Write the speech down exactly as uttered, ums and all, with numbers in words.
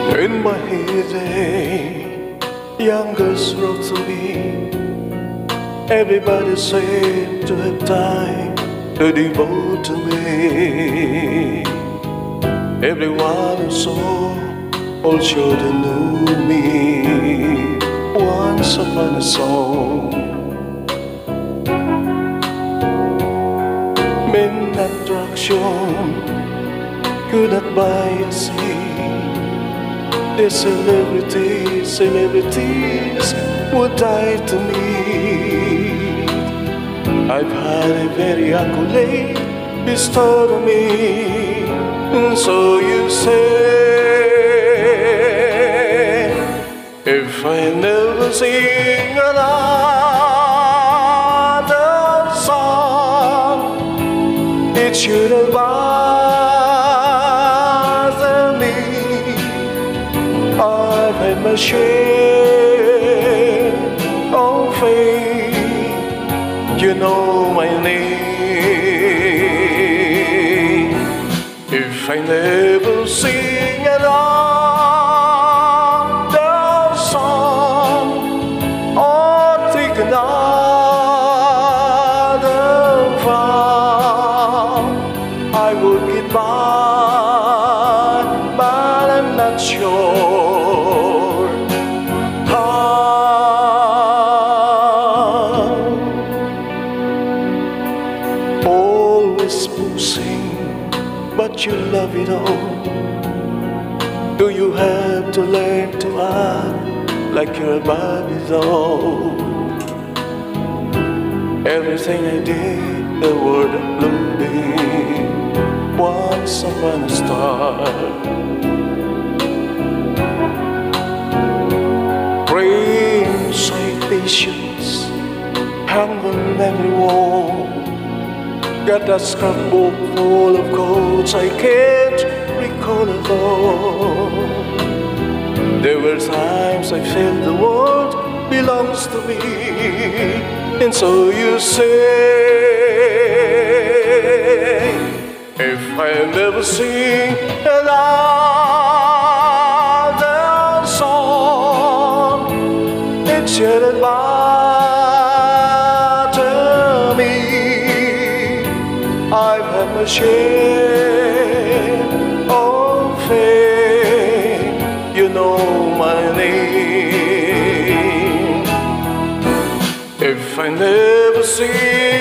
In my heyday, young girls wrote to me. Everybody seemed to have time to devote to me. Everyone who saw, all children knew me. Once upon a song, men attraction could not buy a seat. The celebrities, celebrities would die to me. I've had a very accolade bestowed on me, and so you say, if I never sing another song, it shouldn't bother me. I've had my share of fame, you know my name. If I never sing another song or take another vow, I would get by, but I'm not sure how. Always boasting, but you love it all. Do you have to learn to act like you're above it all? Everything I did, the world uploading once upon a star. Praying citations hung on every wall. Got a scrapbook full of quotes I can't recall at all. There were times I felt the world belongs to me, and so you say, if I never sing another song, it shouldn't bother me. I've had my share of fame, you know my name. If I never sing